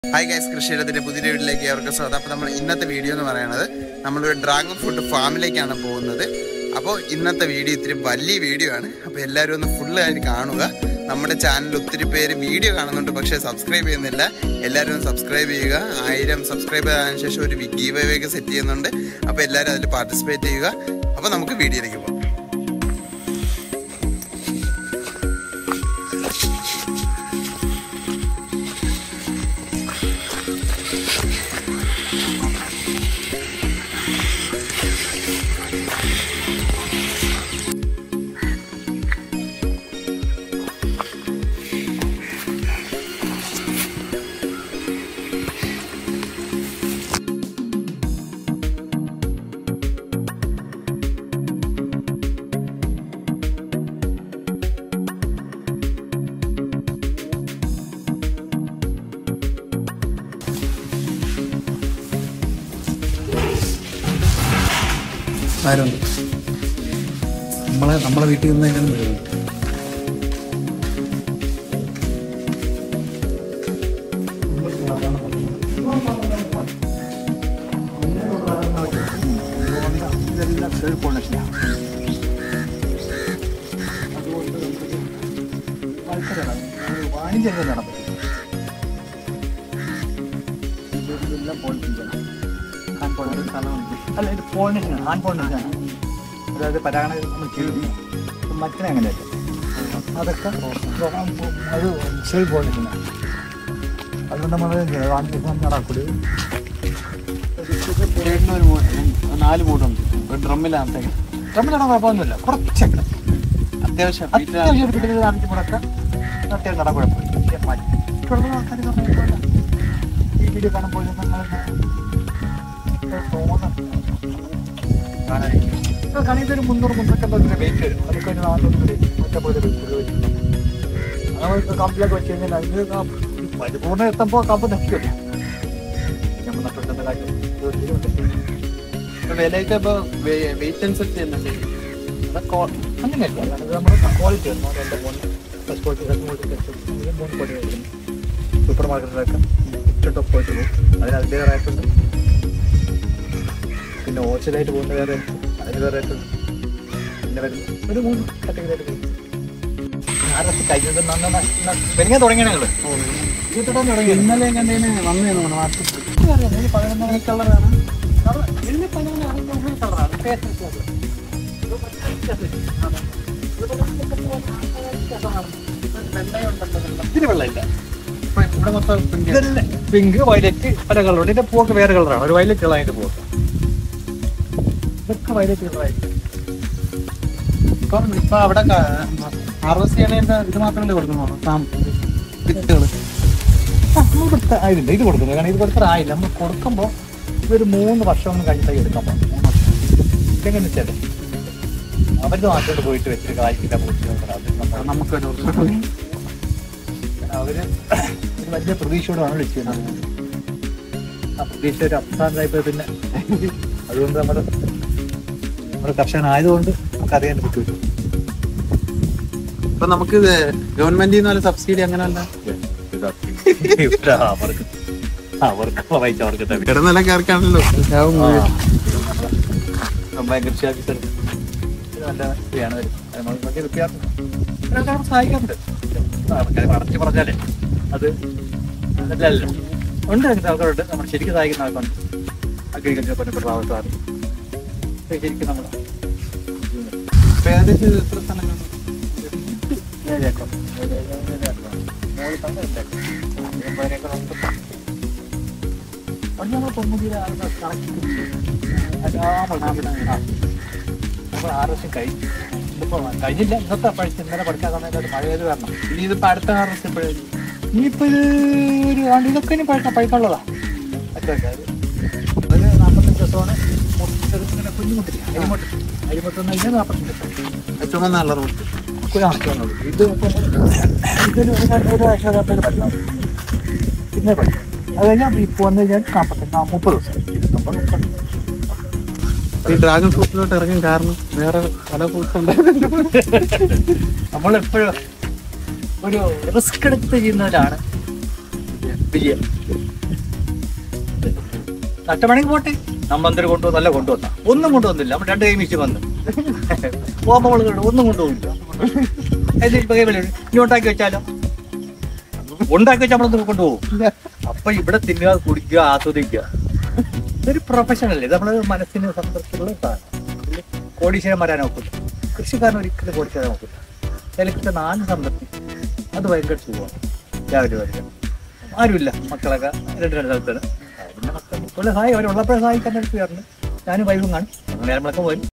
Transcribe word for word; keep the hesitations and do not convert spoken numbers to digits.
Hi guys, കൃഷിയിടത്തിന്റെ പുതിയ വീഡിയോയിലേക്ക് ഏവർക്കും സ്വാഗതം. അപ്പോൾ നമ്മൾ ഇന്നത്തെ വീഡിയോ എന്ന് പറയുന്നത് നമ്മളൊരു ഡ്രാഗൺ ഫ്രൂട്ട് ഫാമിലേക്കാണ് പോകുന്നത്. അപ്പോൾ ഇന്നത്തെ വീഡിയോ ഇത്തിരി വലിയ വീഡിയോ ആണ്. അപ്പോൾ എല്ലാവരും ഒന്ന് ഫുള്ളായിട്ട് കാണുക. നമ്മുടെ ചാനലിൽ ഒത്തിരി പേര് വീഡിയോ കാണുന്നുണ്ട്, പക്ഷേ സബ്സ്ക്രൈബ് ചെയ്യുന്നില്ല. എല്ലാവരും ഒന്ന് സബ്സ്ക്രൈബ് ചെയ്യുക. ആയിരം സബ്സ്ക്രൈബ് ആയതിനു ശേഷം ഒരു ഗീവ് അവേ ഒക്കെ സെറ്റ് ചെയ്യുന്നുണ്ട്. അപ്പോൾ എല്ലാവരും അതിൽ പാർട്ടിസിപ്പേറ്റ് ചെയ്യുക. അപ്പോൾ നമുക്ക് വീഡിയോയിലേക്ക് പോകാം. ആരുണ്ട് നമ്മളെ നമ്മളെ വീട്ടിൽ നിന്ന് എങ്ങനെ വരും? ഇതെല്ലാം സെൽഫ് ഓണേഷനാണ്. അതുകൊണ്ട് നമുക്ക് വാണിജ്യം നടത്തും. ഇതെല്ലാം പോളിറ്റിക്സാണ്. ഹാൻഡ് പോളിറ്റിക്സ് സ്ഥലമുണ്ട്. അല്ല, ഇത് പോളിനേഷനാണ്, ഹാൻഡ് പോളിനേഷനാണ്. അതായത് പരാഗണ നമ്മൾ ചെയ്തു മറ്റിനെ അങ്ങനെയല്ല, അതൊക്കെ അത് സെൽഫ് പോളിനേഷനാണ്. അതുകൊണ്ട് നമ്മൾ വാണിജ്യം നടക്കൂല. ഒരു നാല് ബോട്ടുണ്ട് ഡ്രമ്മിലാണ്. ഡ്രമ്മിലാണ് കുഴപ്പമൊന്നുമില്ല, കുറച്ചൊക്കെ അത്യാവശ്യം അത്യാവശ്യം വീട്ടിൽ നാട്ടിൽ കൂടൊക്കെ അത്യാവശ്യം നട കുഴപ്പമില്ല. മറ്റുള്ള ആൾക്കാർ ഈ വീഡിയോ കാണുമ്പോൾ കണിയൊരു മുന്നൂറ് മുന്നൂറ്റമ്പത് രൂപ വെയിറ്റ് വരും. അതൊക്കെ ഒരു നാനൂറ് നൂറ്റമ്പത് രൂപ വരും. അത് കമ്പിലൊക്കെ വെച്ച് കഴിഞ്ഞാൽ അതിന് പരിപൂർണ്ണം എത്തുമ്പോൾ കമ്പ് നശിക്കില്ല. നമ്മൾ നട്ടുണ്ടെന്ന കാര്യം വിലയൊക്കെ ഇപ്പോൾ വെയിറ്റ് അനുസരിച്ച് അങ്ങനെയല്ല. അത് നമ്മുടെ ക്വാളിറ്റി വരണം. എൻ്റെ മൂന്ന് ഫസ്റ്റ് ക്വാളിറ്റി സെക്കൻഡ് ക്വാളിറ്റി മൂന്ന് ക്വാളിറ്റി വരുന്നു. സൂപ്പർ മാർക്കറ്റിലൊക്കെ ഇഷ്ടം പോയിട്ട് പോകും. അതിന് അതിൻ്റെ റേറ്റുണ്ട്. പിന്നെ ഹോൾസെയിലായിട്ട് പോകുന്ന വേറെ അതിന് വേറെ റേറ്റുണ്ട്. പിന്നെ വരുന്നു ഒരു മൂന്ന് കാറ്റഗറിയായിട്ട് പോകും. ആരൊക്കെ കഴിഞ്ഞത് വെനിങ്ങാൻ തുടങ്ങിയാണ് ഞങ്ങൾ തുടങ്ങി. ഇന്നലെ എങ്ങനെ വന്നു മാർക്കറ്റ് പതിനൊന്ന് കളറാണ്. ഇതിന് പതിനൊന്ന് കളറാണ്. ഇതിന് വെള്ളമില്ല. ഇവിടെ മൊത്തം പിങ്ക് വയലറ്റ് പല കളറുണ്ട്. ഇതിന്റെ പൂവൊക്കെ വേറെ കളറാണ്. ഒരു വയലറ്റ് കളറായിട്ട് പൂവൊക്കെ ഇതൊക്കെ വയലറ്റ് കളറായിട്ട്. ഇപ്പം ഇപ്പൊ അവിടെ ഹാർവസ്റ്റ് ചെയ്യണ ഇത് മാത്രമല്ലേ കൊടുക്കുന്നു വിത്തുകൾ. ആയില്ല ഇത് കൊടുക്കുന്നത്. കാരണം ഇത് കൊടുക്കാൻ ആയില്ല. നമ്മൾ കൊടുക്കുമ്പോൾ ഇതൊരു മൂന്ന് വർഷം കഴിഞ്ഞിട്ടായി എടുക്കാൻ പോകും. മൂന്ന് വർഷം ഇതെങ്ങനെ വെച്ചാൽ അവരുടെ നാട്ടിലോട്ട് പോയിട്ട് വെച്ചിട്ട് കായ്ക്കില്ല പോയിട്ട് നമുക്ക് അവര് ഒരു വലിയ പ്രതീക്ഷയോടാണ് വിളിക്കുന്നത്. ആ പ്രതീക്ഷ ഒരു അവസാനമായപ്പോൾ പിന്നെ അതുകൊണ്ട് നമ്മുടെ നമ്മുടെ കർഷകനായതുകൊണ്ട് നമുക്ക് അറിയാൻ പറ്റുമല്ലോ. ഇപ്പൊ നമുക്ക് ഗവൺമെന്റിൽ നിന്ന് സബ്സിഡി അങ്ങനെയല്ല അവർക്ക് അവർക്കുള്ള പൈസ അവർക്ക് കിടന്നിലക്കാർക്കാണല്ലോ. കൃഷി ഓഫീസർ നല്ല ഇതാണ്. വലിയ വ്യത്യാസം സഹായിക്കാറുണ്ട്. അടച്ചു പറഞ്ഞാലേ അത് നല്ലല്ലോ. ഉണ്ട് ആൾക്കാരുണ്ട്. നമ്മൾ ശരിക്കും സഹായിക്കുന്ന ആൾക്കുണ്ട്. അഗ്രികൾച്ചർ ബന്ധപ്പെട്ട ആൾക്കാർ ശരിക്കും നമ്മൾ ഏകദേശം എത്ര സ്ഥലങ്ങൾ ഏഴേക്കർ നമ്മൾ തൊണ്ണൂറ് നമ്മൾ ഹാർവസ്റ്റ് കഴിഞ്ഞു. ഇതിപ്പോ കഴിഞ്ഞില്ല. ഇന്നത്തെ പഠിച്ച് ഇന്നലെ പഠിക്കാൻ സമയത്ത് മഴ ചെയ്ത് വരണം. ഇനി ഇതിപ്പോ അടുത്ത ഹാർവസ്റ്റ് എപ്പോഴായിരിക്കും? ഇനിയിപ്പോ ഇത് ഒരു ഇതൊക്കെ ഇനി പഴുക്കാൻ പഴുക്കാനുള്ളതാ. അതൊക്കെ ഒരു നാൽപ്പത്തഞ്ച് ദിവസമാണ് ഇങ്ങനെ കുഞ്ഞുമുട്ടില്ല. അരിമൊട്ട് അരിമൊട്ടെന്ന് കഴിഞ്ഞാൽ നാൽപ്പത്തഞ്ച് ദിവസം ചുമന്ന കളർ കുഞ്ഞാണുള്ളത്. ഇത് ഇതൊരു ഒരു ആഴ്ച പറ്റാം. പിന്നെ പഠിക്കും. അത് കഴിഞ്ഞാൽ ഇപ്പോൾ വന്നു കഴിഞ്ഞാൽ നാൽപ്പത്തഞ്ച് മുപ്പത് ദിവസം ഇരുപത്തൊമ്പത് മുപ്പത്. ഈ ഡ്രാഗൺ ഫ്രൂട്ടിലോട്ട് ഇറങ്ങാൻ കാരണം വേറെ പല ഫ്രൂട്ട്സ് ഉണ്ടായിരുന്നു. നമ്മളെപ്പോഴും ഒരു റിസ്ക് എടുത്ത് ചെയ്യുന്നവരാണ് വിജയം. നഷ്ടമാണെങ്കിൽ പോട്ടെ, നമ്മ എന്തൊരു കൊണ്ടുവന്ന നല്ല കൊണ്ടുവന്ന ഒന്നും കൊണ്ടുവന്നില്ല. നമ്മൾ രണ്ട് കൈ മിച്ച് വന്ന് പോകുമ്പോൾ ഒന്നും കൊണ്ടുപോകില്ല. ഇനി ഉണ്ടാക്കി വെച്ചാലോ, ഉണ്ടാക്കി വെച്ചാൽ നമ്മളൊന്നും കൊണ്ടുപോകും. അപ്പൊ ഇവിടെ തിന്നുക, കുടിക്കുക, ആസ്വദിക്കുക. ഇതൊരു പ്രൊഫഷണൽ അല്ലേ, നമ്മള് മനസ്സിന് സംതൃപ്തിയുള്ള സാധനം. കോടീശ്വരം വരാൻ നോക്കില്ല, കൃഷിക്കാരൻ ഒരിക്കലും കോടീശ്വരം നോക്കില്ല. ചിലക്കിട്ട് നാല് സംതൃപ്തി, അത് ഭയങ്കര സുഖമാണ്. രാവിലെ വരിക ആരുമില്ല, മക്കളൊക്കെ രണ്ട് രണ്ട് സ്ഥലത്താണ്. പിന്നെ മക്കൾ സഹായം അവരുള്ളപ്പോഴേ സഹായിക്കാൻ എടുക്കുകയായിരുന്നു. ഞാനും വൈകും കാണും, അങ്ങനെ നമ്മളൊക്കെ വരും.